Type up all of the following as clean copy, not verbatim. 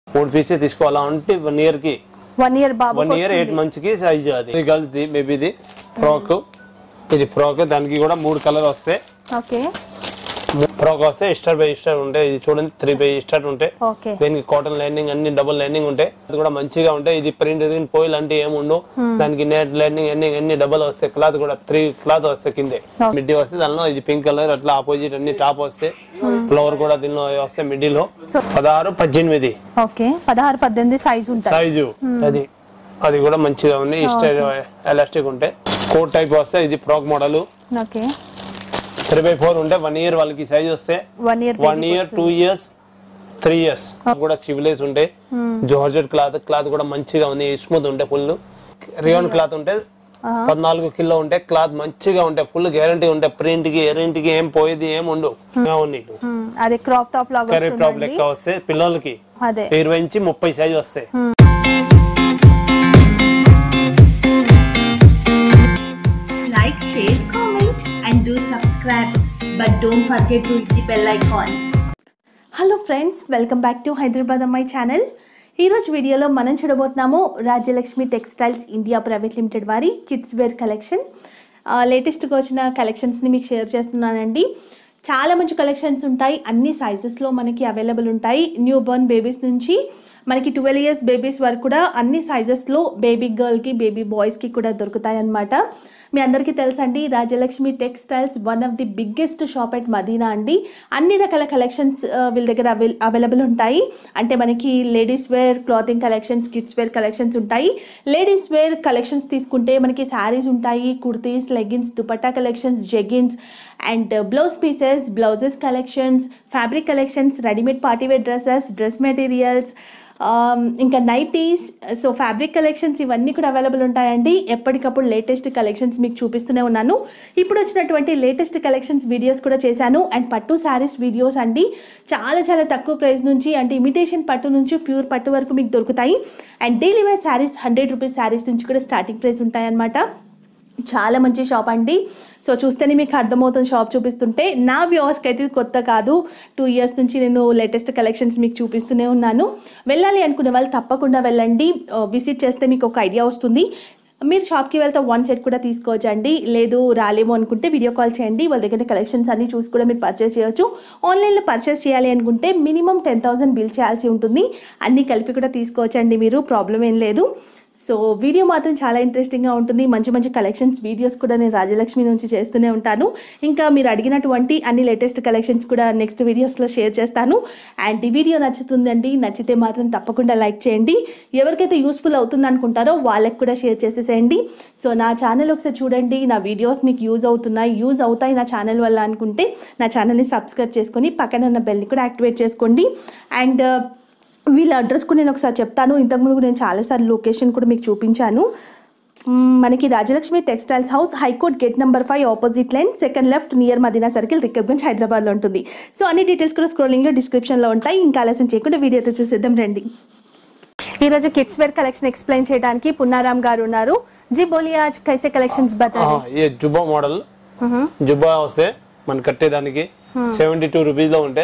3 piece తీసుకోవాలా అంటే 1 year కి 1 ఇయర్ బాబు 1 ఇయర్ 8 మంత్స్ కి సైజ్ అది ఇది గర్ల్స్ ది బేబీది ఫ్రాక్ ఇది ఫ్రాక్ దానికి కూడా 3 కలర్ వస్తాయి ఓకే ఫ్రాక్ వస్తే స్టార్ బై స్టార్ ఉంటాయి ఇది చూడండి 3 బై స్టార్ ఉంటాయి దీనికి కాటన్ లైనింగ్ అన్ని డబుల్ లైనింగ్ ఉంటాయి అది కూడా మంచిగా ఉంటాయి ఇది ప్రింట్ పోయిల్ అంటే ఏమి ఉండవు దానికి నెట్ లైనింగ్ అన్ని డబుల్ వస్తాయి క్లాత్ కూడా 3 క్లాత్ వస్తాయి కిందే మిడ్డీ వస్తే దానిలో ఇది పింక్ కలర్ అట్లా ఆపోజిట్ అన్ని టాప్ వస్తాయి ఫ్లవర్ కూడా దీనిలో వస్తాయి మిడ్డీలో 16 18 ఓకే 16 18 సైజ్ ఉంటుంది సైజు అది కూడా మంచిగా ఉంది స్టైల్ ఎలాస్టిక్ ఉంటాయి కోట్ టైప్ వస్తే ఇది ఫ్రాక్ మోడల్ ఓకే 3/4 ఉంటే 1 ఇయర్ వాళ్ళకి సైజ్ వస్తే 1 ఇయర్ 2 ఇయర్స్ 3 ఇయర్స్ కూడా సివిలేస్ ఉంటాయి జార్జెట్ క్లాత్ కూడా మంచిగా ఉంది స్మూత్ ఉంటే ఫుల్ రియాన్ క్లాత్ ఉంటే 14 కిలో ఉంటే క్లాత్ మంచిగా ఉంటే ఫుల్ గ్యారంటీ ఉంటే ప్రింట్ కి ఎరింట్ కి ఏం పోయేది ఏం ఉండవు అదే క్రాప్ టాప్ లాగా క్రాప్ టాప్ లెక్క వస్తే పిల్లలకి 20 నుంచి 30 సైజ్ వస్తాయి Like, share, comment and do subscribe, but don't forget to hit the bell icon. Hello friends, welcome back to Hyderabad on my channel. ఈ రోజు వీడియోలో మనం చూడబోతున్నాము Rajyalakshmi textiles India private limited వారి కిడ్స్ వేర్ కలెక్షన్ లేటెస్ట్గా వచ్చిన కలెక్షన్స్ని మీకు షేర్ చేస్తున్నానండి. చాలా మంచి కలెక్షన్స్ ఉంటాయి, అన్ని సైజెస్లో మనకి అవైలబుల్ ఉంటాయి. న్యూ బోర్న్ బేబీస్ నుంచి మనకి 12 ఇయర్స్ బేబీస్ వరకు కూడా అన్ని సైజెస్లో బేబీ గర్ల్కి బేబీ బాయ్స్కి కూడా దొరుకుతాయి అన్నమాట. మీ అందరికీ తెలుసండి Rajyalakshmi textiles one of the biggest shop at Madina అండి. అన్ని రకాల కలెక్షన్స్ వీళ్ళ దగ్గర అవైలబుల్ ఉంటాయి. అంటే మనకి ladies wear clothing collections, kids wear collections ఉంటాయి. లేడీస్ వేర్ కలెక్షన్స్ తీసుకుంటే మనకి శారీస్ ఉంటాయి, kurtis, leggings, dupatta collections, jeggings and blouse pieces, blouses collections, fabric collections, readymade party wear dresses, dress materials, ఇంకా నైటీస్, సో ఫ్యాబ్రిక్ కలెక్షన్స్ ఇవన్నీ కూడా అవైలబుల్ ఉంటాయండి. ఎప్పటికప్పుడు లేటెస్ట్ కలెక్షన్స్ మీకు చూపిస్తూనే ఉన్నాను. ఇప్పుడు వచ్చినటువంటి లేటెస్ట్ కలెక్షన్స్ వీడియోస్ కూడా చేశాను. అండ్ పట్టు శారీస్ వీడియోస్ అండి చాలా చాలా తక్కువ ప్రైస్ నుంచి అంటే ఇమిటేషన్ పట్టు నుంచి ప్యూర్ పట్టు వరకు మీకు దొరుకుతాయి. And daily wear saris 100 rupees saris నుంచి కూడా స్టార్టింగ్ ప్రైస్ ఉంటాయన్నమాట. చాలా మంచి షాప్ అండి. సో చూస్తేనే మీకు అర్థమవుతుంది షాప్ చూపిస్తుంటే. నా వ్యూవర్స్కి అయితే కొత్త కాదు, 2 ఇయర్స్ నుంచి నేను లేటెస్ట్ కలెక్షన్స్ మీకు చూపిస్తూనే ఉన్నాను. వెళ్ళాలి అనుకునే వాళ్ళు తప్పకుండా వెళ్ళండి, విజిట్ చేస్తే మీకు ఒక ఐడియా వస్తుంది. మీరు షాప్కి వెళ్తే 1 సెట్ కూడా తీసుకోవచ్చండి. లేదు రాలేమో అనుకుంటే వీడియో కాల్ చేయండి, వాళ్ళ దగ్గర కలెక్షన్స్ అన్నీ చూసి కూడా మీరు పర్చేస్ చేయొచ్చు. ఆన్లైన్లో పర్చేస్ చేయాలి అనుకుంటే మినిమం 10,000 బిల్ చేయాల్సి ఉంటుంది. అన్నీ కలిపి కూడా తీసుకోవచ్చండి, మీరు ప్రాబ్లం ఏం లేదు. సో వీడియో మాత్రం చాలా ఇంట్రెస్టింగ్గా ఉంటుంది. మంచి మంచి కలెక్షన్స్ వీడియోస్ కూడా నేను రాజ్యలక్ష్మి నుంచి చేస్తూనే ఉంటాను. ఇంకా మీరు అడిగినటువంటి అన్ని లేటెస్ట్ కలెక్షన్స్ కూడా నెక్స్ట్ వీడియోస్లో షేర్ చేస్తాను. అండ్ ఈ వీడియో నచ్చుతుందండి, నచ్చితే మాత్రం తప్పకుండా లైక్ చేయండి. ఎవరికైతే యూస్ఫుల్ అవుతుంది అనుకుంటారో వాళ్ళకి కూడా షేర్ చేసేసేయండి. సో నా ఛానల్ ఒకసారి చూడండి, నా వీడియోస్ మీకు యూజ్ అవుతాయి నా ఛానల్ వల్ల అనుకుంటే నా ఛానల్ని సబ్స్క్రైబ్ చేసుకొని పక్కన ఉన్న బెల్ని కూడా యాక్టివేట్ చేసుకోండి. అండ్ వీళ్ళ అడ్రస్ కూడా నేను ఒకసారి చెప్తాను. ఇంతకుముందు నేను చాలాసార్లు లొకేషన్ కూడా మీకు చూపించాను. మనకి Rajyalakshmi textiles house, high court gate number 5 opposite line, second left near Madina circle, Rikabganj, హైదరాబాద్లో ఉంటుంది. సో అన్ని డీటెయిల్స్ కూడా స్క్రోలింగ్లో డిస్క్రిప్షన్లో ఉంటాయి. ఇంకా ఆలస్యం చేయకుండా వీడియో అయితే చూసేద్దాం రండి. ఈరోజు కిడ్స్ వేర్ కలెక్షన్ ఎక్స్ప్లెయిన్ చేయడానికి పున్నారామ్ గారు ఉన్నారు. జీ బోలియా ఆజ్ కైసే కలెక్షన్స్ బతాయే. జుబ్బా మోడల్ జుబ్బా వస్తే మన కట్టేదానికి 72 రూపీస్ లో ఉంటే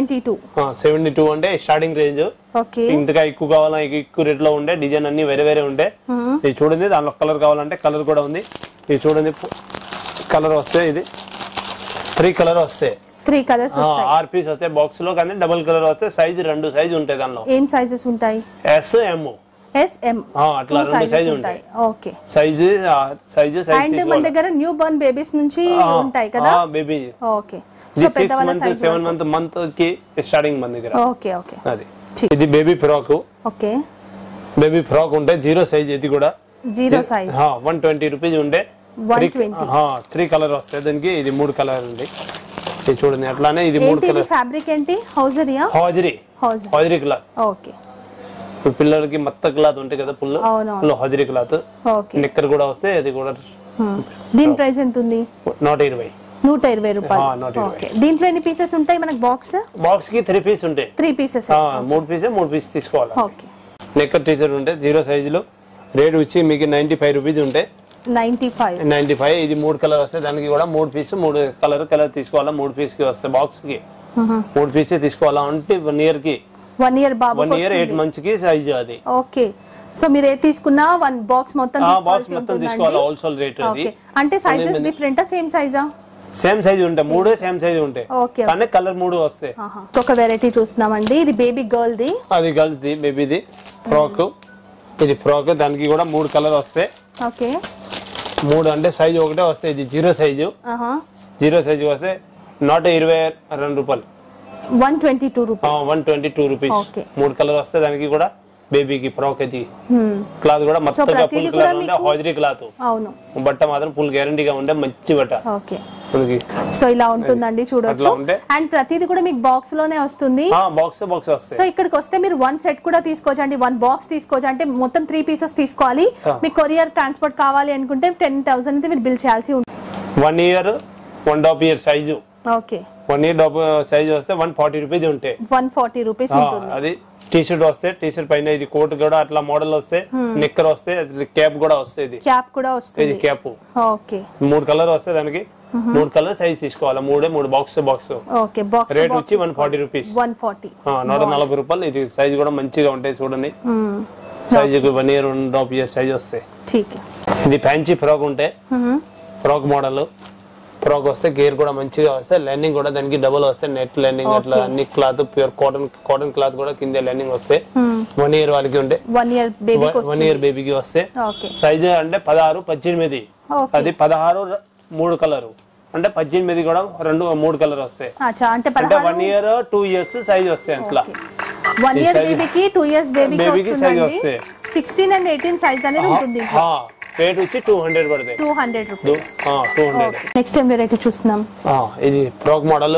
72 అంటే స్టార్టింగ్ రేంజ్. ఇంతగా ఎక్కువ కావాలా ఎక్కువ రేట్ లో ఉండే డిజైన్ అన్ని వేరే వేరే ఉంటే ఇది చూడండి. దానిలో కలర్ కావాలంటే కలర్ కూడా ఉంది. ఇది చూడండి కలర్ వస్తే ఇది 3 కలర్ వస్తాయి, 3 కలర్స్ వస్తాయి. 6 పీస్ వస్తాయి బాక్స్ లో. కానీ డబుల్ కలర్ వస్తే సైజ్ 2 సైజ్ ఉంటాయి. దానిలో ఏం సైజెస్ ఉంటాయి? ఎస్ ఎం అట్లా 2 సైజ్ ఉంటాయి. ఓకే సైజ్ అండ్ మన దగ్గర న్యూ బోర్న్ బేబీస్ నుంచి ఉంటాయి కదా బేబీ. ఓకే సో పెద్దవాళ్ళ సైజ్ 7 మంత్ కి స్టార్టింగ్ మన దగ్గర. ఓకే ఓకే అది ఇది baby frock. Okay baby frock ఉంటే 0 సైజ్. ఇది కూడా 0 సైజ్ 120 రూపీస్ ఉంటే 3 కలర్ వస్తాయి. దానికి ఇది 3 కలర్ ఉంది. ఇది చూడండి అట్లానే ఇది 3 కలర్. ఫ్యాబ్రిక్ ఏంటి? Hosiery cloth. ఓకే పిల్లలకి మత్త క్లాత్ ఉంటాయి కదా ఫుల్ హౌజరీ క్లాత్. నిక్కర్ కూడా వస్తాయి. అది కూడా దీని ప్రైస్ ఎంత ఉంది? 120 రూపాయలు. ఓకే దీంట్లో ఎన్ని పీసెస్ ఉంటాయి మనకి? బాక్స్ కి 3 పీస్ ఉంటాయి. 3 పీసెస్ 3 పీస్ తీసుకోవాలి. ఓకే నెక్కర్ టీషర్ట్ ఉంటే 0 సైజులో రేట్ వచ్చి మీకు 95 రూపీస్ ఉంటాయి. 95 ఇది 3 కలర్ వస్తాయి. దానికి కూడా 3 పీస్ 3 కలర్ తీసుకోవాలా. 3 పీస్ కి వస్తాయి బాక్స్ కి 3 పీస్ తీసుకోవాలా అంటే 1 ఇయర్ కి 1 year బాబు 1 year 8 months కి సైజ్ అది. ఓకే, సో మీరు ఏ తీసుకున్నా 1 బాక్స్ మొత్తం తీసుకోవాలి హోల్సేల్ రేట్ అది. అంటే సైజెస్ డిఫరెంటా సేమ్ సైజా? సేమ్ సైజ్ ఉంటాయి, మూడే సేమ్ సైజ్ ఉంటాయి కానీ కలర్ 3 వస్తాయి. ఒక వెరైటీ చూస్తున్నామండి, ఇది బేబీ గర్ల్ ది, అది గర్ల్స్ ది బేబీది ఫ్రాక్. ఇది ఫ్రాక్, దానికి కూడా 3 కలర్ వస్తాయి. ఓకే, 3 అంటే సైజ్ ఒకటే వస్తాయి. ఇది 0 సైజు, 0 సైజు వస్తే 122 రూపాయలు, 122 రూపీస్, 122 రూపీస్. 3 కలర్ వస్తాయి. దానికి కూడా బేబీకి ఫ్రాక్ అది క్లాత్ కూడా మస్తుగా ఫుల్ కలర్ ఉండే హాజరీ క్లాత్. అవును, బట్ట మాత్రం ఫుల్ గ్యారంటీగా ఉండే మంచి బట్ట. ఓకే, సో ఇలా ఉంటుందండి చూడొచ్చు. అండ్ ప్రతిది కూడా మీకు బాక్స్ లోనే వస్తుంది. బాక్స్ వస్తాయి. సో ఇక్కడికి వస్తే మీరు 1 సెట్ కూడా తీసుకోవచ్చు అండి, 1 బాక్స్ తీసుకోవచ్చు. అంటే మొత్తం 3 పీసెస్ తీసుకోవాలి. మీకు కొరియర్ ట్రాన్స్పోర్ట్ కావాలి అనుకుంటే 10,000 అయితే మీరు బిల్ చేయాల్సి ఉంటుంది. 1 year 1.5 year size. Okay, 1 year size వస్తే 140 రూపీస్ ఉంటాయి. 140 రూపీస్ ఉంటుంది. అది టీ షర్ట్ వస్తే, టీ షర్ట్ పైన ఇది కోట్ కూడా అట్లా మోడల్ వస్తే, నిక్కర్ వస్తే, క్యాప్ కూడా వస్తే, ఇది క్యాప్ కూడా వస్తుంది. ఇది క్యాప్. ఓకే, 3 కలర్ వస్తే దానికి 3 కలర్ సైజ్ తీసుకోవాలి. 3 బాక్స్. ఓకే, బాక్స్ రేట్ వచ్చి 140 రూపీస్, 140, 140 రూపాయలు. ఇది సైజ్ కూడా మంచిగా ఉంటాయి చూడండి. సైజ్ 1 year 1.5 year సైజ్ వస్తాయి. ఇది ఫ్యాన్సీ ఫ్రాక్ ఉంటే, ఫ్రాక్ మోడల్ ఫ్రాక్ వస్తే గేర్ కూడా మంచిగా వస్తే, లైనింగ్ కూడా దానికి డబుల్ వస్తే, నెట్ లైనింగ్ అట్లా అన్ని క్లాత్ ప్యూర్ కాటన్ క్లాత్ కూడా కింద లైనింగ్ వస్తే. 1 year వాళ్ళకి ఉంటే, 1 year బేబీకి వస్తే. సైజ్ అంటే 16, 18. అది 16 3 కలర్ అంటే 18 కూడా 3 కలర్ వస్తాయి. అంటే 1 year 2 years సైజ్ వస్తాయి. అట్లా 1 year బేబీకి 2 years బేబీకి సైజ్ వస్తాయి. 16 and 18 సైజ్ అనేది ఉంటుంది. రేట్ వచ్చి 200 పడతాయి. 200 రూపీస్. 200. నెక్స్ట్ టైం వెరైటీ చూస్తున్నాం. ఇది ఫ్రాక్ మోడల్.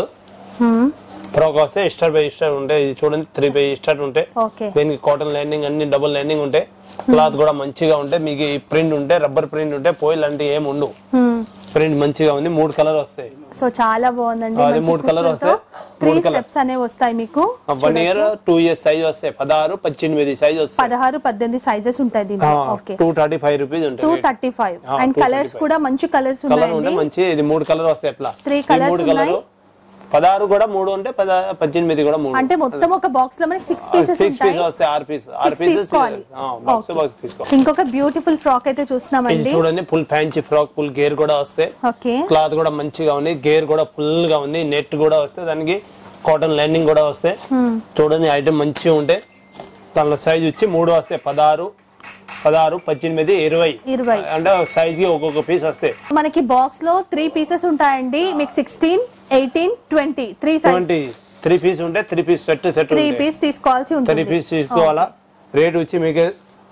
ఫ్రాక్ వస్తే స్టార్ బై స్టార్ ఉంటాయి. ఇది చూడండి 3 బై స్టార్ ఉంటాయి. దీనికి కాటన్ లైనింగ్ అన్ని డబుల్ లైనింగ్ ఉంటాయి. క్లాత్ కూడా మంచిగా ఉంటాయి. మీకు ఈ ప్రింట్ ఉంటే, రబ్బర్ ప్రింట్ ఉంటే, పోయిల్ అంటే ఏం ఉండవు. ప్రింట్ మంచిగా ఉంది. 3 కలర్ వస్తాయి. సో చాలా బాగుందండి. అది 3 కలర్ వస్తాయి. 3 స్టెప్స్ అనేవి వస్తాయి మీకు. 1 year 2 years సైజ్ వస్తాయి. 16, 18 సైజ్ వస్తాయి. 16, 18 సైజెస్ ఉంటాయి దీంట్లో. ఓకే, 235 రూపీస్ ఉంటాయి. 235. అండ్ కలర్స్ కూడా మంచి కలర్స్ ఉన్నాయండి. మంచి ఇది 3 కలర్ వస్తాయి. అట్లా 3 కలర్స్ ఉన్నాయి. 16 కూడా 3 ఉంటే, 18 కూడా 3. అంటే మొత్తం ఒక బాక్స్ లో మనకి 6 పీసెస్ ఉంటాయి. 6 పీసెస్ వస్తాయి. 6 పీసెస్ బాక్స్ తీసుకో. ఇంకొక బ్యూటిఫుల్ ఫ్రాక్ అయితే చూస్తున్నామండి. చూడండి ఫుల్ ఫ్యాన్సీ ఫ్రాక్, ఫుల్ గేర్ కూడా వస్తాయి. ఓకే, క్లాత్ కూడా మంచిగా ఉంది. గేర్ కూడా ఫుల్ గా ఉంది. నెట్ కూడా వస్తాయి. దానికి కాటన్ లైనింగ్ కూడా వస్తాయి. చూడండి ఐటమ్ మంచిగా ఉంటాయి. దానిలో సైజ్ వచ్చి 3 వస్తాయి. 16, 18, 20 అంటే సైజ్ కి ఒక్కొక్క పీస్ వస్తాయి. మనకి బాక్స్ లో 3 పీసెస్ ఉంటాయండి. మీకు 16, 18, 20 3 పీస్ ఉంటే 3 పీస్ సెట్ 3 పీస్ తీసుకోవాల్సి ఉంటుంది. 3 పీస్ తీసుకోవాలా. రేట్ వచ్చి మీకు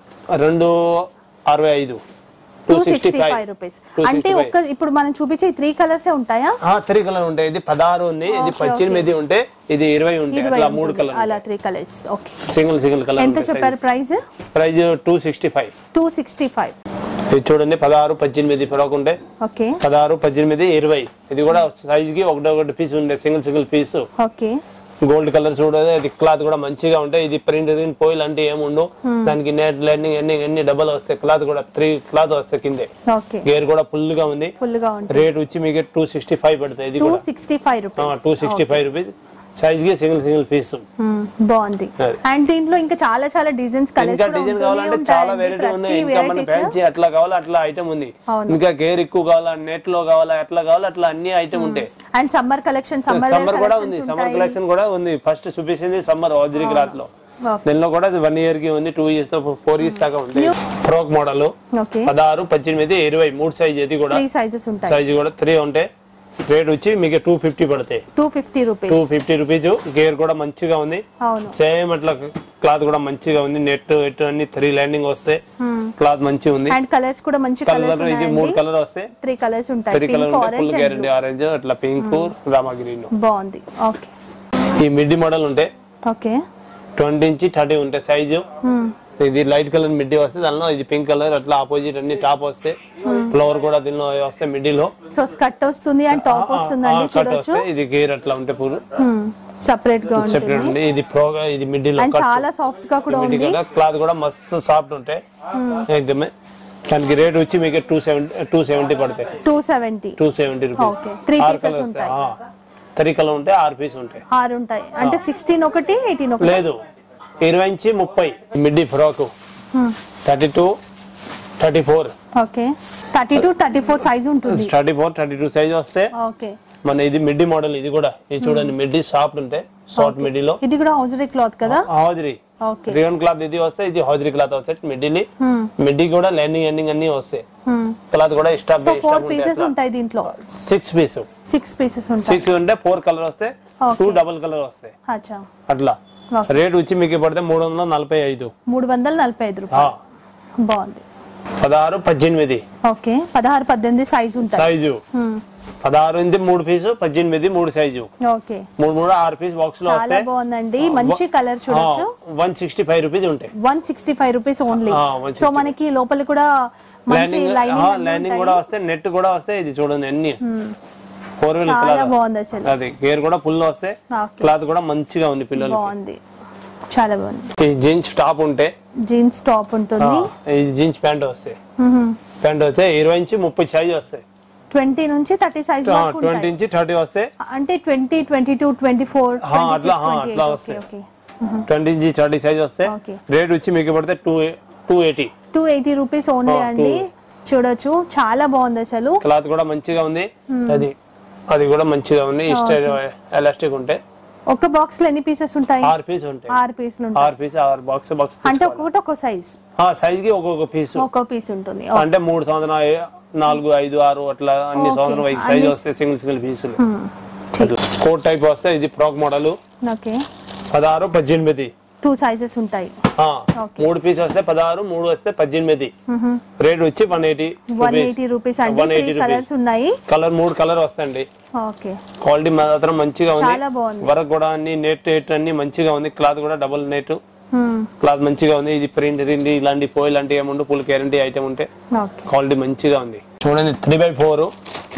265, 265 రూపీస్. అంటే ఇప్పుడు మనం చూపించే 3 కలర్స్ ఉంటాయా? 3 కలర్ ఉంటాయి. ఇది 16 ఉంది, ఇది 18 ఉంటే, ఇది 20 ఉంటాయి. అలా 3 కలర్, అలా 3 కలర్స్. Okay, single colour. ఎంత చెప్పారు ప్రైస్? 265. 265. ఇది చూడండి 16, 18 ఫ్రాక్ ఉంటే. ఓకే, 16, 18, 20. ఇది కూడా సైజ్ కి ఒకటి పీస్ ఉండే, single piece. Okay, gold colour చూడదు. ఇది క్లాత్ కూడా మంచిగా ఉంటాయి. ఇది ప్రింట్ పోయిల్ అంటే ఏమి ఉండవు. దానికి నెట్ లైనింగ్ అన్ని డబల్ వస్తాయి. క్లాత్ కూడా 3 క్లాత్ వస్తాయి కింద. గేర్ కూడా ఫుల్ గా ఉంది. రేట్ వచ్చి మీకు 265 పడుతుంది. ఇది 265 రూపీస్. 265 రూపీస్. సైజ్ కి సింగిల్ పీస్. బాగుంది. అండ్ దీంట్లో ఇంకా చాలా డిజైన్స్, కలర్స్ కూడా డిజైన్ కావాలంటే చాలా వెరైటీ ఉన్నాయి. ఇంకా మన ఫ్యాన్సీ అట్లా కావాలా అట్లా ఐటమ్ ఉంది. ఇంకా గేర్ ఎక్కువ కావాలా, నెట్ లో కావాలా, ఎట్లా కావాలా అట్లా అన్ని ఐటమ్ ఉంటాయి. అండ్ సమ్మర్ కలెక్షన్, సమ్మర్ కూడా ఉంది. సమ్మర్ కలెక్షన్ కూడా ఉంది. ఫస్ట్ చూపించింది సమ్మర్ హాజరీ క్లాత్ లో. దీనిలో కూడా 1 year కి ఉంది, 2 years తో 4 years దాకా ఉంది. Frock model 16, 18, 20 3 size. ఇది కూడా సైజ్ కూడా 3 ఉంటాయి. రేట్ వచ్చి మీకు 250 పడతాయి. 250 రూపీస్. గేర్ కూడా మంచిగా ఉంది. సేమ్ అట్లా క్లాత్ కూడా మంచిగా ఉంది. నెట్ అన్ని 3 లైనింగ్ వస్తాయి. క్లాత్ మంచిగా ఉంది. కలర్స్ కూడా మంచి కలర్స్. ఇది 3 కలర్ వస్తాయి. 3 కలర్స్ ఉంటాయి. 3 కలర్ ఉంటాయి. ఫుల్ గ్యారెంటీ ఆరెంజ్, అట్లా పింక్, రామా గ్రీన్. బాగుంది. ఓకే, ఈ మిడ్డీ మోడల్ ఉంటాయి. ఓకే, 20 నుంచి 30 ఉంటాయి సైజు. ఇది లైట్ కలర్ మిడ్డీ వస్తే, దానిలో ఇది పింక్ కలర్, అట్లా ఆపోజిట్ అన్ని టాప్ వస్తే. ఫ్లవర్ కూడా దీనిలో వస్తే మిడ్డీలో. సో స్కర్ట్ వస్తుంది అండ్ టాప్ వస్తుందండి చూడొచ్చు. ఇది గేర్ అట్లా ఉంటే పూర్ సెపరేట్ గా ఉంటుంది. ఇది ప్రోగా, ఇది మిడ్డీలో చాలా సాఫ్ట్ గా కూడా ఉంది. క్లాత్ కూడా మస్తు సాఫ్ట్ ఉంటాయి. ఏకదమే. దానికి రేట్ వచ్చి మీకు 270 పడతాయి. 270 రూపీస్. ఓకే, 3 పీసెస్ ఉంటాయి. 3 కలర్ ఉంటాయి. 6 పీస్ ఉంటాయి. 6 ఉంటాయి. అంటే 16 ఒకటి, 18 ఒకటి లేదు. 20 నుంచి 30 మిడ్డీ ఫ్రాక్ 32 34 ఓకే 32 34 సైజ్ ఉంటుంది 34 32 సైజ్ వస్తే ఓకే మన ఇది మిడ్డీ మోడల్ ఇది కూడా ఇది చూడండి మిడ్డీ సాఫ్ట్ ఉంటే షార్ట్ మిడ్డీలో ఇది కూడా హౌజరీ క్లాత్ కదా హౌజరీ ఓకే రియాన్ క్లాత్ ఇది వస్తే ఇది హౌజరీ క్లాత్ వస్తే మిడ్డీలి మిడ్డీ కూడా లైనింగ్ ఎండింగ్ అన్ని వస్తాయి క్లాత్ కూడా స్టఫ్ సో 4 పీసెస్ ఉంటాయి దీంట్లో 6 పీసెస్ ఉంటాయి 6 ఉంటే 4 కలర్ వస్తే 2 డబుల్ కలర్ వస్తాయి అచ్చా అట్లా రేట్ వచ్చి మీకు పడితే 345 రూపాయలు బాగుంది 16 18 ఓకే 16 18 సైజ్ ఉంటాయి సైజు 16 ఇంది 3 piece 18 3 size okay 3 6 piece box లో చాలా వస్తాయి బాగుందండి మంచి కలర్ చూడొచ్చు 165 రూపీస్ ఉంటాయి 165 రూపీస్ ఓన్లీ 165. సో మనకి లోపల కూడా మంచి లైనింగ్ కూడా వస్తాయి నెట్ కూడా వస్తాయి ఇది చూడండి అన్ని 4 వీల్ చాలా క్లాత్ బాగుంది అసలు అది గేర్ కూడా ఫుల్ వస్తాయి క్లాత్ కూడా మంచిగా ఉంది పిల్లలకి బాగుంది చాలా బాగుంది ఈ జీన్స్ టాప్ ఉంటే జీన్స్ టాప్ ఉంటుంది ఈ జీన్స్ ప్యాంట్ వస్తాయి ప్యాంట్ వస్తే 20 నుంచి 30 సైజ్ వస్తాయి 20 నుంచి 30 సైజ్ వరకు 20 ఉంటాయి నుంచి 30 వస్తాయి అంటే 20 22 24 అట్లా వస్తాయి 20 నుంచి 30 సైజ్ వస్తాయి Okay. రేట్ వచ్చి మీకు పడితే 280 రూపీస్ ఓన్లీ అండి చూడొచ్చు చాలా బాగుంది అసలు క్లాత్ కూడా మంచిగా ఉంది అది కూడా మంచిగా ఉంది స్టైల్ ఎలాస్టిక్ ఉంటే ఒక బాక్స్ లో ఎన్ని పీసెస్ ఉంటాయి 6 పీస్ ఉంటాయి 6 పీసులు ఉంటాయి 6 పీస్ 6 బాక్స్ అంటే ఒక్కొక్కటి ఒక్కో సైజ్ సైజ్ కి ఒక్కొక్క పీస్ ఒక్కో పీస్ ఉంటుంది అంటే 3 సంవత్సరం 4 5 6 అట్లా అన్ని సంవత్సరం సైజ్ వస్తే సింగిల్ పీసులు కోట్ టైప్ వస్తే ఇది ఫ్రాక్ మోడల్ ఓకే 16 18 2 సైజెస్ ఉంటాయి 3 పీస్ వస్తే 16 3 వస్తే 18 రేట్ వచ్చి 180 రూపీస్ అండి 3 కలర్స్ ఉన్నాయి కలర్ 3 కలర్ వస్తాయండి ఓకే క్వాలిటీ మాత్రం మంచిగా చాలా ఉంది బాగుంది వర్క్ కూడా అన్ని నెట్ అన్ని మంచిగా ఉంది క్లాత్ కూడా డబుల్ నెట్ క్లాత్ మంచిగా ఉంది ఇది ప్రింట్ ఇలాంటి పోయి లాంటి ఏముండు ఫుల్ గ్యారంటీ ఐటమ్ ఉంటే క్వాలిటీ మంచిగా ఉంది చూడండి 3x4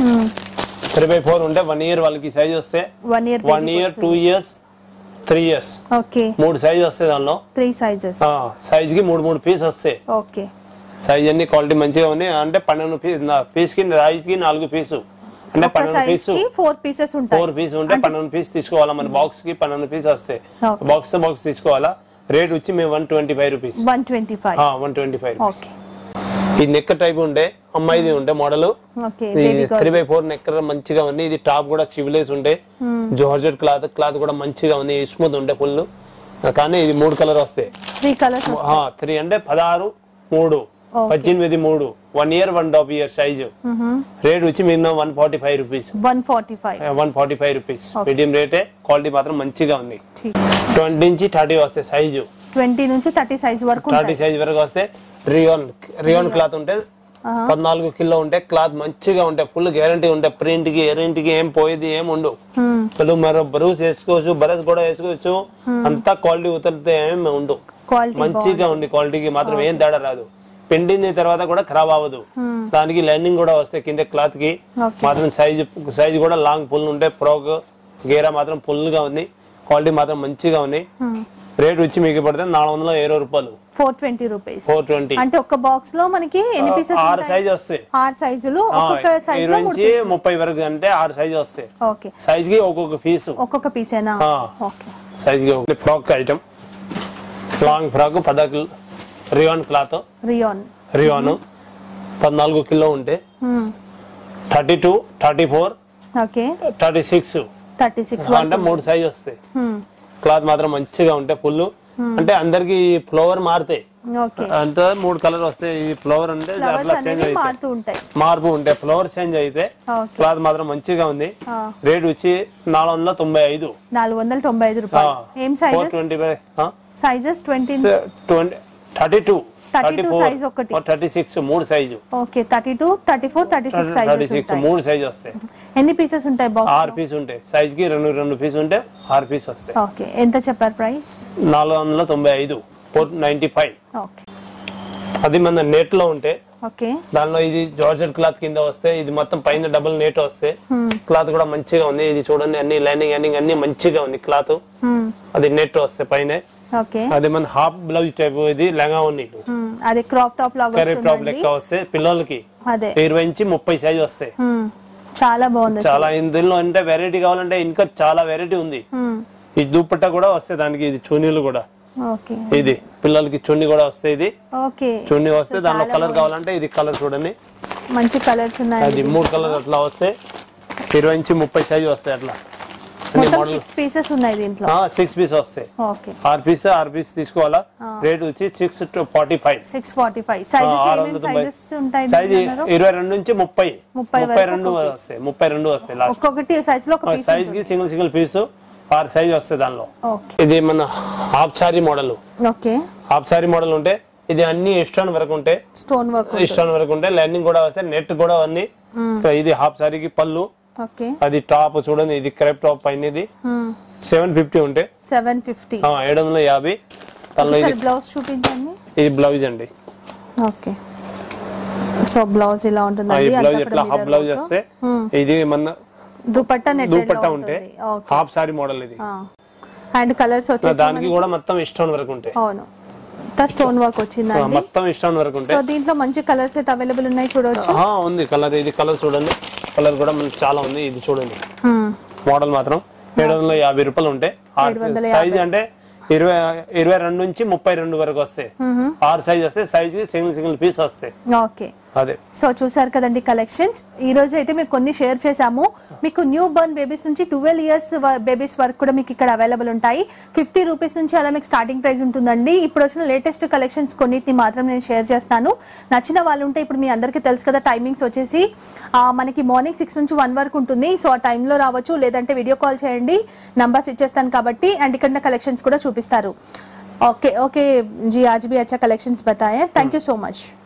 3x4 ఉంటే 1 ఇయర్ వాళ్ళకి సైజ్ వస్తే 1 year 2 years 3 years okay 3 size వస్తాయి దానిలో 3 సైజెస్ సైజ్ కి 3 పీస్ వస్తాయి ఓకే సైజ్ అన్ని క్వాలిటీ మంచిగా ఉంది అంటే 12 పీస్ కి సైజ్ కి 4 పీసు అంటే 12 పీస్ 4 పీసెస్ ఉంటాయి 4 పీస్ ఉంటే 12 పీస్ తీసుకోవాలా మన బాక్స్ కి 12 పీస్ వస్తాయి బాక్స్ తీసుకోవాలా రేట్ వచ్చి మేము 125 రూపీస్ 125 ఓకే ఈ నెక్ టైప్ ఉంటే అమ్మాయిది ఉంటే మోడల్ ఓకే 3x4 నెక్ మంచిగా ఉంది ఇది టాప్ కూడా సివిలేస్ ఉంటే జార్జెట్ క్లాత్ కూడా మంచిగా ఉంది స్మూత్ ఉంటే ఫుల్ కానీ ఇది 3 కలర్ వస్తాయి 3 కలర్స్ 3 అంటే 16 3 18 3 1 ఇయర్ 1.5 ఇయర్ సైజు రేట్ వచ్చి మినిమం 145 రూపీస్ 145 రూపీస్ మీడియం రేటే క్వాలిటీ మాత్రం మంచిగా ఉంది 20 నుంచి 30 వస్తాయి సైజు 20 నుంచి 30 సైజ్ వరకు 30 సైజ్ వరకు వస్తే రియోన్ క్లాత్ ఉంటే 14 కిలో ఉంటే క్లాత్ మంచిగా ఉంటే ఫుల్ గ్యారంటీ ఉంటే ప్రింట్ కి ఎరింట్ కి ఏం పోయేది ఏం ఉండు మరో బ్రూస్ వేసుకోవచ్చు బరస్ కూడా వేసుకోవచ్చు అంతా క్వాలిటీ ఉతరితే ఏం ఉండు మంచిగా ఉంది క్వాలిటీకి మాత్రం ఏం తేడా రాదు పెండింగ్ తర్వాత కూడా ఖరాబ్ అవ్వదు దానికి లైనింగ్ కూడా వస్తాయి కింద క్లాత్ కి మాత్రం సైజ్ కూడా లాంగ్ ఫుల్ ఉంటే ఫ్రాక్ గేరా మాత్రం ఫుల్ గా ఉంది క్వాలిటీ మాత్రం మంచిగా ఉంది రేట్ వచ్చి మీకు పడితే 420 రూపాయలు 420 రూపీస్ 420 అంటే ఒక బాక్స్ లో మనకి ఎన్ని పీసెస్ 6 సైజ్ వస్తాయి 6 సైజులు ఒక్కొక్క సైజ్ లో 20 నుంచి 30 వరకు అంటే 6 సైజ్ వస్తాయి ఓకే సైజ్ కి ఒక్కొక్క పీస్ ఒక్కొక్క పీసేనా ఓకే సైజ్ కి ఒక frock item long frock 10 rayon cloth rayon 14 kilo ఉంటే 32 34 ఓకే 36 అంటే 3 సైజ్ వస్తాయి క్లాత్ మాత్రం మంచిగా ఉంటే ఫుల్ అంటే అందరికి ఫ్లవర్ మారుతాయి అంతా 3 కలర్ వస్తాయి ఈ ఫ్లవర్ అంటే అట్లా చేంజ్ అయితే మార్పు ఉంటే ఫ్లవర్ చేంజ్ అయితే క్లాత్ మాత్రం మంచిగా ఉంది రేట్ వచ్చి 495 రూపాయలు ఏం సైజెస్ 32 సైజ్ ఒకటి 36 3 సైజు ఓకే 32 34 36 సైజెస్ ఉంటాయి 3 సైజ్ వస్తాయి ఎన్ని పీసెస్ ఉంటాయి బాక్స్ 6 పీస్ ఉంటాయి సైజ్ కి 2 పీస్ ఉంటే 6 పీస్ వస్తాయి ఓకే ఎంత చెప్పారు ప్రైస్ 495 495 ఓకే అది మన నెట్ లో ఉంటే ఓకే దానిలో ఇది జార్జెట్ క్లాత్ కింద వస్తే ఇది మొత్తం పైన డబుల్ నెట్ వస్తే క్లాత్ కూడా మంచిగా ఉంది ఇది చూడండి అన్ని లైనింగ్ అన్ని మంచిగా ఉంది క్లాత్ అది నెట్ వస్తే పైన ఓకే అది మన హాఫ్ బ్లౌజ్ టైప్ ఇది లెంగా ఉంది అది క్రాప్ టాప్ లాగా వస్తుంది టాప్ లెక్క వస్తే పిల్లలకి అదే 20 నుంచి 30 సైజ్ వస్తాయి చాలా బాగుంది చాలా ఇందులో అంటే వెరైటీ కావాలంటే ఇంకా చాలా వెరైటీ ఉంది ఈ దుపట్టా కూడా వస్తాయి దానికి ఇది చున్నీలు కూడా ఓకే ఇది పిల్లలకి చున్నీ కూడా వస్తాయి ఇది ఓకే చున్నీ వస్తే దానిలో కలర్ కావాలంటే ఇది కలర్ చూడండి మంచి కలర్స్ ఉన్నాయి అది 3 కలర్ అట్లా వస్తే 20 నుంచి 30 సైజ్ వస్తాయి అట్లా అన్ని మొత్తం మోడల్ 6 పీసెస్ ఉన్నాయి దీంట్లో 6 పీస్ వస్తాయి ఓకే 6 పీస్ తీసుకోవాలా రేట్ వచ్చి 645 645 సైజెస్ ఏమేం సైజెస్ ఉంటాయి సైజ్ 22 నుంచి 30 32 వస్తాయి 32 వస్తాయి లాస్ట్ ఒక్కొక్కటి సైజ్ లో ఒక పీస్ సైజ్ కి సింగిల్ పీస్ 6 సైజ్ వస్తాయి దానిలో ఓకే ఇది మన half sari model okay half sari model ఉంటే ఇది అన్ని స్టోన్ వరకు ఉంటే స్టోన్ వర్క్ ఉంటే లైనింగ్ కూడా వస్తాయి నెట్ కూడా అన్ని ఇది హాఫ్ సారీకి పళ్ళు ఓకే అది టాప్ చూడండి ఇది క్రేప్ టాప్ పైన ఇది 750 ఉంటే 750 750 తనలో ఇది బ్లౌజ్ చూపించండి ఇది బ్లౌజ్ అండి ఓకే సో బ్లౌజ్ ఇలా ఉంటుందండి బ్లౌజ్ ఇట్లా హాఫ్ బ్లౌజ్ వస్తే ఇది మన దుపట్టా ఉంటే హాఫ్ సారీ మోడల్ ఇది అండ్ కలర్స్ వచ్చేసి దానికి కూడా మొత్తం స్టోన్ వరకు ఉంటాయి అవును స్టోన్ వర్క్ వచ్చిందండి మొత్తం స్టోన్ వరకు ఉంటాయి సో దీంట్లో మంచి కలర్స్ అయితే అవైలబుల్ ఉన్నాయి చూడొచ్చు ఉంది కలర్ ఇది కలర్ చూడండి కలర్ కూడా మనకి చాలా ఉంది ఇది చూడండి మోడల్ మాత్రం 750 రూపాయలు ఉంటాయి సైజ్ అంటే 22 నుంచి 32 వరకు వస్తాయి 6 సైజ్ వస్తాయి సైజ్ కి సింగిల్ పీస్ వస్తాయి ఓకే అదే సో చూసారు కదండి కలెక్షన్స్ ఈ రోజు అయితే మీకు కొన్ని షేర్ చేసాము మీకు న్యూ బర్న్ బేబీస్ నుంచి 12 ఇయర్స్ బేబీస్ వరకు కూడా మీకు ఇక్కడ అవైలబుల్ ఉంటాయి 50 రూపీస్ నుంచి అలా మీకు స్టార్టింగ్ ప్రైస్ ఉంటుందండి ఇప్పుడు వచ్చిన లేటెస్ట్ కలెక్షన్స్ కొన్నిటిని మాత్రం నేను షేర్ చేస్తాను నచ్చిన వాళ్ళు ఉంటే ఇప్పుడు మీ అందరికీ తెలుసు కదా టైమింగ్స్ వచ్చేసి మనకి మార్నింగ్ 6 నుంచి 1 వరకు ఉంటుంది సో ఆ టైంలో రావచ్చు లేదంటే వీడియో కాల్ చేయండి నంబర్స్ ఇచ్చేస్తాను కాబట్టి అండ్ ఇక్కడ కలెక్షన్స్ కూడా చూపిస్తారు ఓకే ओके जी आज भी अच्छा कलेक्शंस बताए थैंक यू सो मच